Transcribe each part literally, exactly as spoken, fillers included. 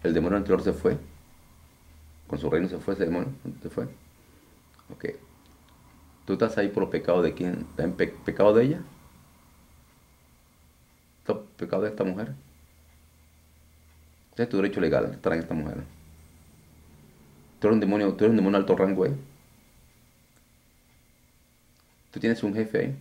El demonio anterior se fue. Con su reino se fue ese demonio. Se fue. Ok. ¿Tú estás ahí por pecado de quién? ¿Estás en pe- pecado de ella? ¿Estás en pecado de esta mujer? Ese es tu derecho legal, estar en esta mujer. Tú eres un demonio, tú eres un demonio de alto rango ahí. Tú tienes un jefe ahí.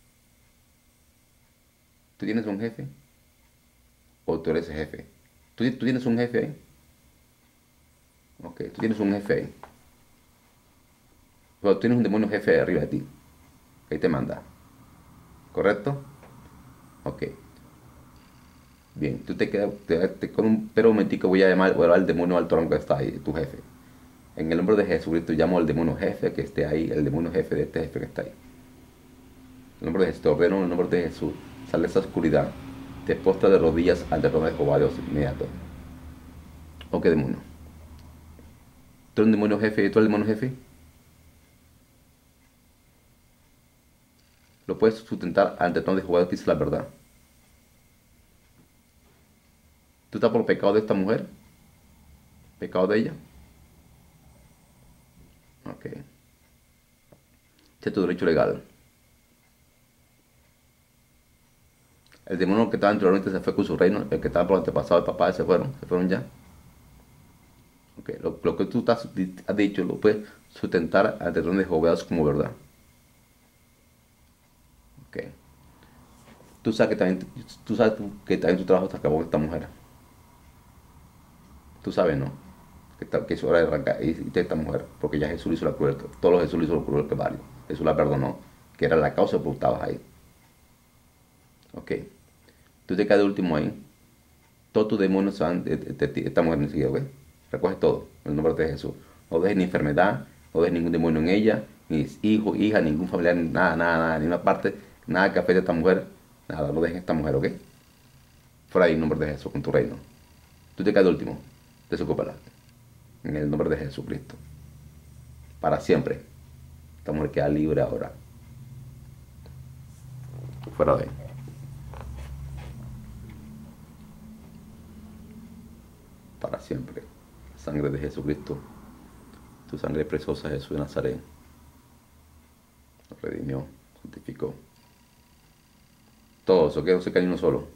Tú tienes un jefe. O tú eres el jefe. ¿Tú, tú tienes un jefe ahí? Ok, tú tienes un jefe ahí. Pero tú tienes un demonio jefe arriba de ti. Que ahí te manda. ¿Correcto? Ok. Bien, tú te quedas, te- te- con un, pero un momentico voy a llamar, voy a llamar al demonio alto rango que está ahí, tu jefe. En el nombre de Jesucristo llamo al demonio jefe que esté ahí, el demonio jefe de este jefe que está ahí. En el nombre de Jesús, te ordeno en el nombre de Jesús, sal de esa oscuridad, te postra de rodillas al trono de Jehová Dios inmediato. ¿O qué demonio? ¿Tú eres un demonio jefe y tú eres el demonio jefe? Lo puedes sustentar ante el trono de Jehová Dios que dice la verdad. ¿Tú estás por pecado de esta mujer? ¿Pecado de ella? Ok. Ese es tu derecho legal. El demonio que estaba anteriormente se fue con su reino, el que estaba por antepasado, el papá, se fueron, se fueron ya. Okay. Lo, lo que tú has, has dicho lo puedes sustentar ante el trono de Jehová como verdad. Okay. Tú sabes que también, tú sabes que también tu trabajo se acabó con esta mujer. Tú sabes, ¿no? Que, ta- que es hora de arrancar y de esta mujer, porque ya Jesús hizo la cruz, todo lo Jesús hizo la cruz del Calvario. Jesús la perdonó, que era la causa por la que estabas ahí. Ok. Tú te quedas de último ahí. Todos tus demonios se van de, de- de ti, esta mujer enseguida, ¿ok? Recoge todo, en el nombre de Jesús. No dejes ni enfermedad, no dejes ningún demonio en ella, ni hijo, hija, ningún familiar, nada, nada, nada, ni una parte, nada que afecte a esta mujer, nada, no dejes a esta mujer, ¿ok? Fuera ahí en nombre de Jesús, con tu reino. Tú te quedas de último, desocúpala, en el nombre de Jesucristo, para siempre. Esta mujer queda libre ahora, fuera de ahí, para siempre. La sangre de Jesucristo, tu sangre preciosa, Jesús de Nazaret, nos redimió, santificó. Todos, ¿ok? No se cae ni uno solo.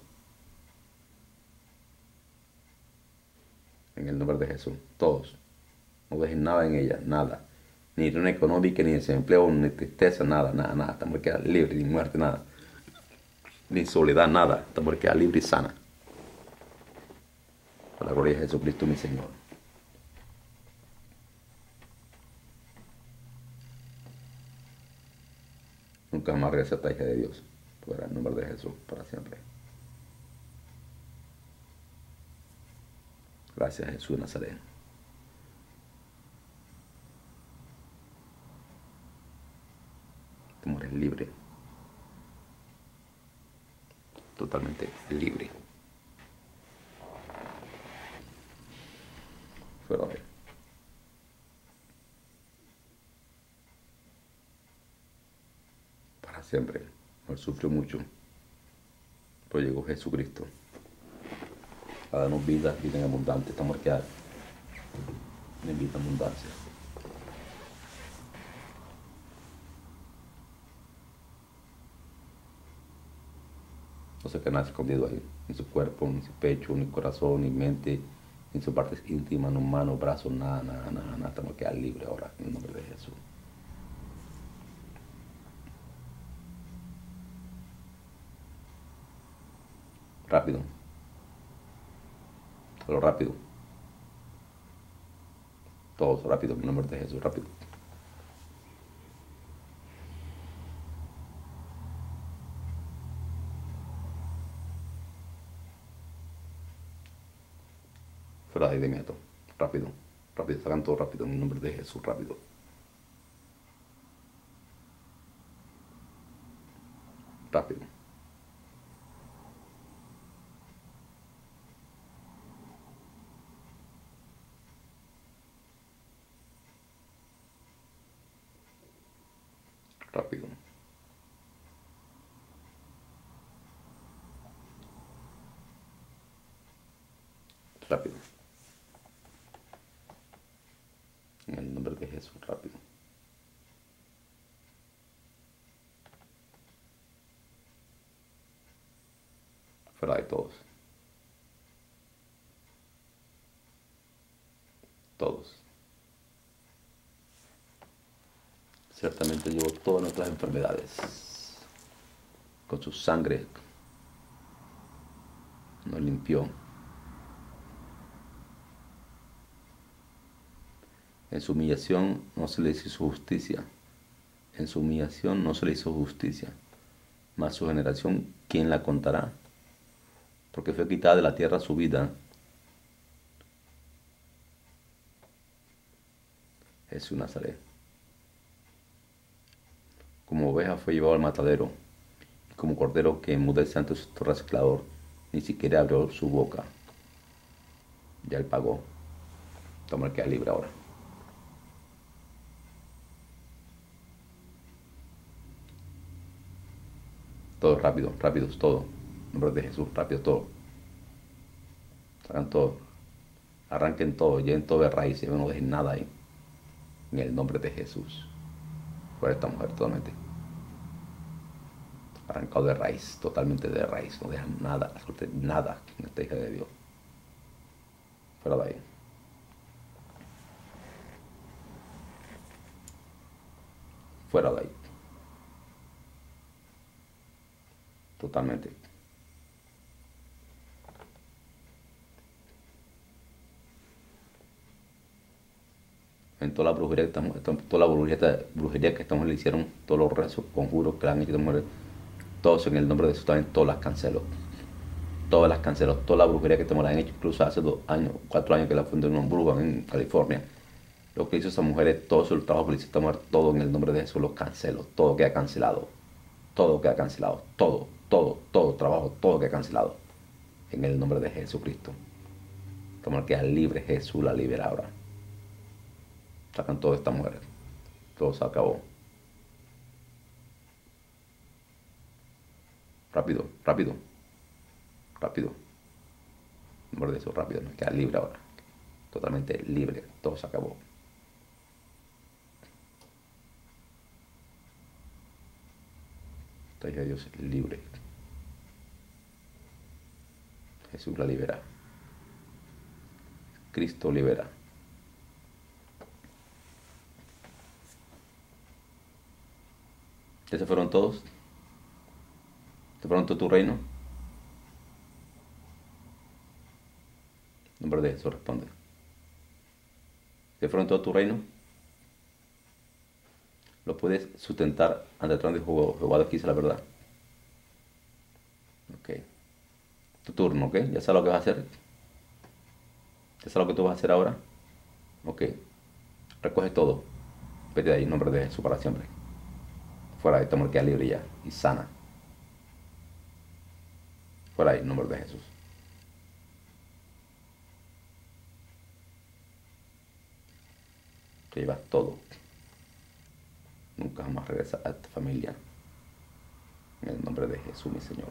En el nombre de Jesús. Todos. No dejen nada en ella, nada. Ni ruina económica, ni desempleo, ni tristeza, nada, nada, nada. Esta mujer queda libre, ni muerte, nada. Ni soledad, nada. Esta mujer queda libre y sana. Para la gloria de Jesucristo, mi Señor. Nunca más regresa a esta hija de Dios. Fuera el nombre de Jesús, para siempre. Gracias, Jesús de Nazaret. Esta mujer es libre. Totalmente libre. Fuera de él. Para siempre. Él sufrió mucho. Pero llegó Jesucristo a darnos vida, vida en abundante. Esta mujer queda en vida en abundancia. No se queda nada escondido ahí, ni su cuerpo, ni su pecho, ni corazón, ni mente, ni sus partes íntimas, no manos, brazos, nada, nada, nada, nada. Estamos quedar libre ahora, en el nombre de Jesús. Rápido, solo rápido, todos rápido, en el nombre de Jesús, rápido. Fuera de ahí de inmediato, rápido, rápido, sacan todo rápido, en el nombre de Jesús, rápido, rápido, rápido, rápido. Jesús, rápido. Fuera de todos. Todos. Ciertamente llevó todas nuestras enfermedades. Con su sangre nos limpió. En su humillación no se le hizo justicia. En su humillación no se le hizo justicia. Mas su generación, ¿quién la contará? Porque fue quitada de la tierra su vida. Jesús Nazaret. Como oveja fue llevado al matadero, y como cordero que enmudece ante su rasclador, ni siquiera abrió su boca. Ya él pagó. Toma el que libre ahora. Todo rápido, rápido, todo. En nombre de Jesús, rápido, todo. Hagan todo. Arranquen todo, lleven todo de raíz, no dejen nada ahí. En el nombre de Jesús. Fuera esta mujer totalmente. Arrancado de raíz, totalmente de raíz. No dejan nada, absolutamente nada en esta hija de Dios. Fuera de ahí. Fuera de ahí. Totalmente. En toda la brujería que estamos, toda la brujería, brujería que estamos le hicieron, todos los rezos, conjuros que le han hecho de mujeres, todos en el nombre de Jesús también, todas las cancelo. Todas las cancelo, toda la brujería que estamos la han hecho, incluso hace dos años, cuatro años que la fundó un brujo en California. Lo que hizo esa mujer, todo su trabajo que le hizo esta mujer, todo en el nombre de Jesús lo cancelo, todo queda cancelado. Todo queda cancelado, todo, todo, todo trabajo, todo queda cancelado. En el nombre de Jesucristo. Esta mujer queda libre, Jesús la libera ahora. Sacan toda esta mujer. Todo se acabó. Rápido, rápido. Rápido. En nombre de Jesús, rápido. Me queda libre ahora. Totalmente libre. Todo se acabó. Esta hija de Dios es libre. Jesús la libera. Cristo libera. ¿Ya se fueron todos? ¿Se fueron todo tu reino? En nombre de Jesús responde. ¿Se fueron todo tu reino? Lo puedes sustentar ante el trono de Jehová de dice la verdad. Ok. Tu turno, ¿ok? ¿Ya sabes lo que vas a hacer? ¿Ya sabes lo que tú vas a hacer ahora? Ok. Recoge todo. Vete de ahí en nombre de Jesús para siempre. Fuera de esta mujer queda libre ya y sana. Fuera de ahí en nombre de Jesús. Te llevas todo. Nunca más regresa a tu familia. En el nombre de Jesús, mi Señor.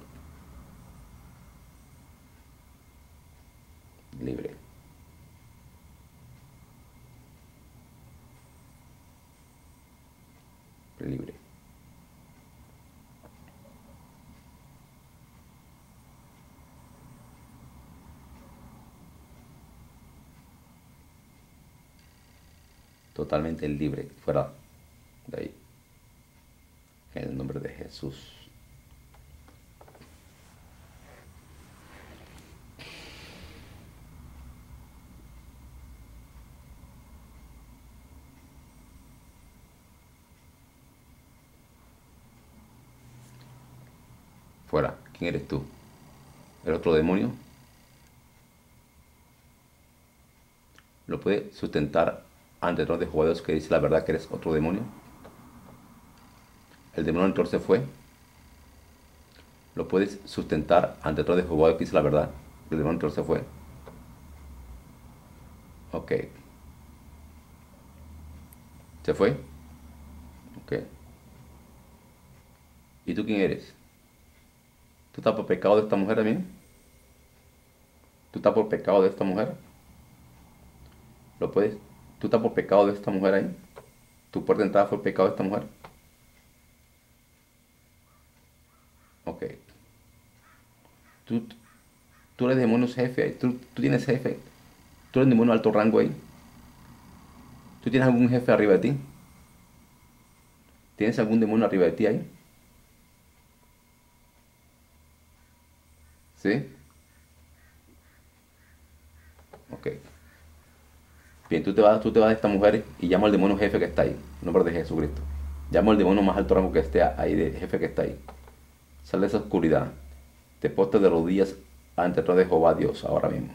Libre. Libre. Totalmente libre. Fuera de ahí. En el nombre de Jesús. Fuera. ¿Quién eres tú? ¿El otro demonio? ¿Lo puede sustentar ante los de jugadores que dice la verdad que eres otro demonio? El demonio entonces se fue. ¿Lo puedes sustentar ante otro de jugadores que dice la verdad? El demonio entonces se fue. Ok. ¿Se fue? Ok. ¿Y tú quién eres? ¿Tú estás por pecado de esta mujer también? ¿Tú estás por pecado de esta mujer? ¿Lo puedes? ¿Tú estás por pecado de esta mujer ahí? ¿Tu puerta de entrada fue el pecado de esta mujer? Ok. ¿Tú, tú eres demonio jefe ahí? ¿Tú, tú tienes jefe? ¿Tú eres demonio de alto rango ahí? ¿Tú tienes algún jefe arriba de ti? ¿Tienes algún demonio arriba de ti ahí? ¿Sí? Ok. Bien, tú te vas, tú te vas de esta mujer y llamo al demonio jefe que está ahí. En nombre de Jesucristo. Llamo al demonio más alto rango que esté ahí, de jefe que está ahí. Sal de esa oscuridad. Te postes de rodillas ante el trono de Jehová Dios ahora mismo.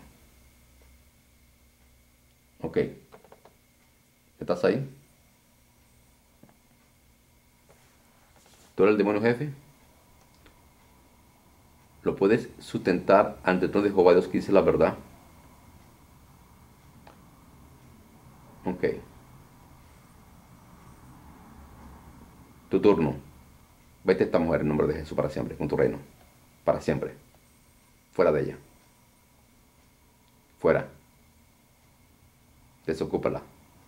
Ok. ¿Estás ahí? ¿Tú eres el demonio jefe? ¿Lo puedes sustentar ante el trono de Jehová Dios que dice la verdad? Ok. Tu turno. Vete a esta mujer en nombre de Jesús para siempre, con tu reino. Para siempre. Fuera de ella. Fuera. Desocúpala.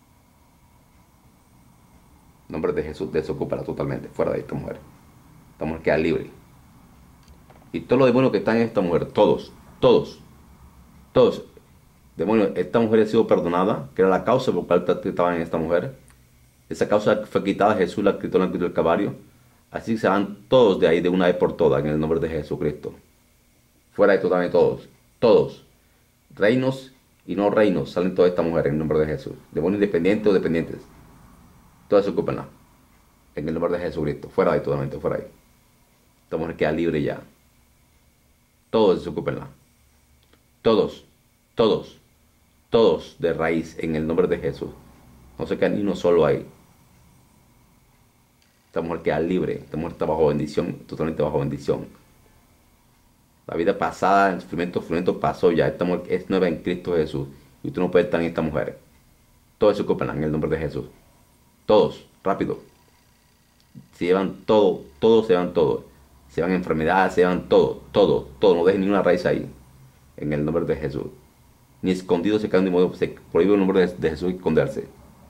En nombre de Jesús, desocúpala totalmente. Fuera de esta mujer. Esta mujer queda libre. Y todos los demonios que están en esta mujer, todos, todos, todos, demonios, esta mujer ha sido perdonada, que era la causa por la cual estaban en esta mujer. Esa causa fue quitada, Jesús la quitó en la cruz del Calvario. Así se van todos de ahí de una vez por todas, en el nombre de Jesucristo. Fuera de totalmente todos, todos. Reinos y no reinos, salen todas estas mujeres en el nombre de Jesús. Demonios independientes o dependientes. Todas se ocupan en el nombre de Jesucristo. Fuera de ahí totalmente, fuera de ahí. Esta mujer queda libre ya. Todos se ocupen. Todos, todos, todos de raíz en el nombre de Jesús. No se queda ni uno solo ahí. Esta mujer queda libre. Esta mujer está bajo bendición, totalmente bajo bendición. La vida pasada, el sufrimiento, el sufrimiento pasó ya. Esta mujer es nueva en Cristo Jesús. Y tú no puedes estar en esta mujer. Todos se ocupan en el nombre de Jesús. Todos, rápido. Se llevan todo, todos se llevan todo. Se llevan enfermedades, se llevan todo, todo, todo. No dejen ni una raíz ahí. En el nombre de Jesús. Ni escondido se cae un demonio. Se prohíbe el nombre de Jesús esconderse.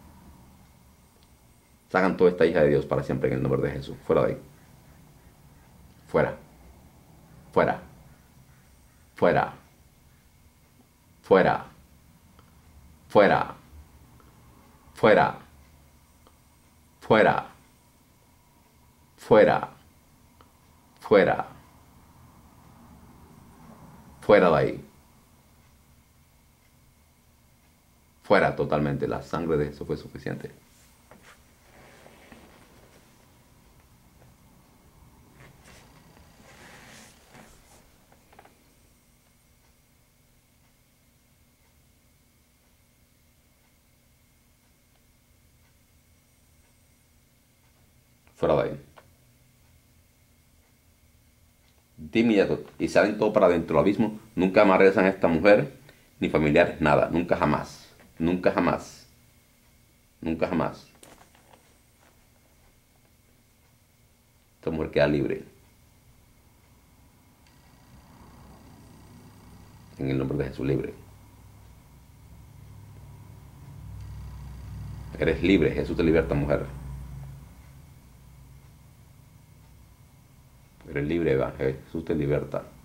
Sacan toda esta hija de Dios para siempre en el nombre de Jesús. Fuera de ahí. Fuera. Fuera. Fuera. Fuera. Fuera. Fuera. Fuera. Fuera. Fuera. Fuera de ahí. Fuera totalmente. La sangre de Jesús fue suficiente. Fuera de ahí. De inmediato. Y salen todo para adentro del abismo. Nunca más regresan a esta mujer. Ni familiares, nada. Nunca jamás. Nunca jamás. Nunca jamás. Esta mujer queda libre. En el nombre de Jesús, libre. Eres libre. Jesús te liberta, mujer. Eres libre, Eva. Jesús te liberta.